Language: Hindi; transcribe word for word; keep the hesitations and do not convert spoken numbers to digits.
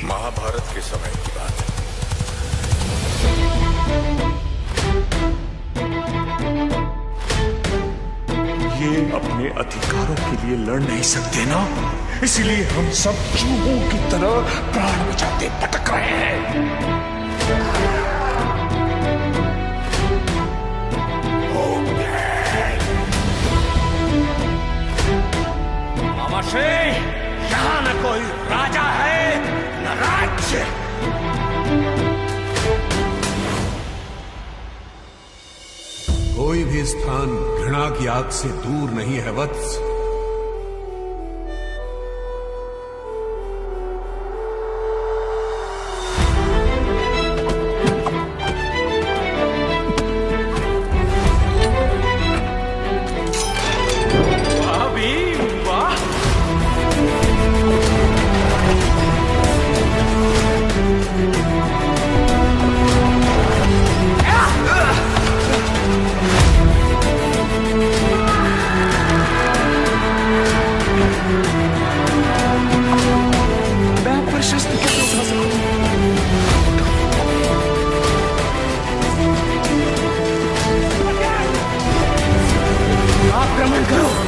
महाभारत के समय की बात है। ये अपने अधिकारों के लिए लड़ नहीं सकते ना, इसलिए हम सब चूहों की तरह प्राण बचाते भटक रहे हैं। यहाँ न कोई राजा है न राज्य। कोई भी स्थान घृणा की आग से दूर नहीं है वत्स। आक्रमण करो।